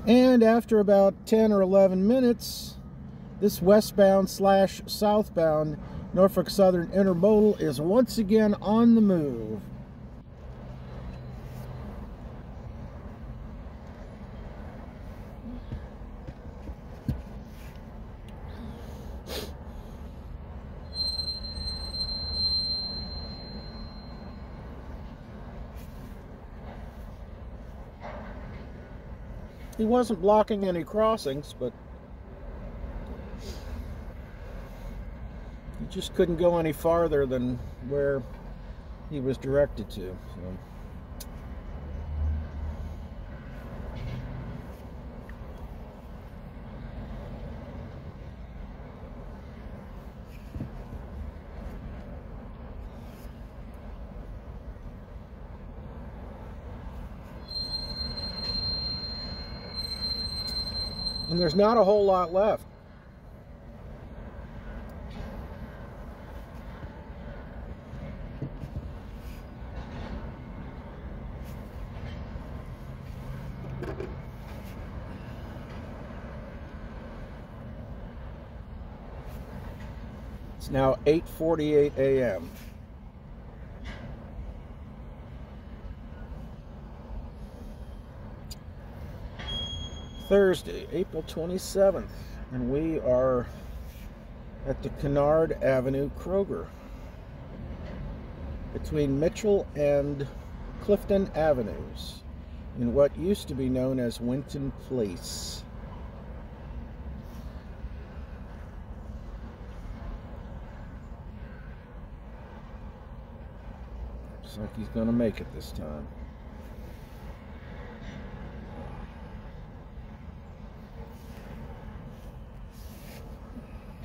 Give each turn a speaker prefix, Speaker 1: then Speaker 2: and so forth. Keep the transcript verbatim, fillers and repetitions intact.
Speaker 1: And after about ten or eleven minutes, this westbound slash southbound Norfolk Southern Intermodal is once again on the move. He wasn't blocking any crossings, but he just couldn't go any farther than where he was directed to. So. And there's not a whole lot left. It's now eight forty-eight a m Thursday, April twenty-seventh, and we are at the Kennard Avenue Kroger between Mitchell and Clifton Avenues in what used to be known as Winton Place. Looks like he's going to make it this time.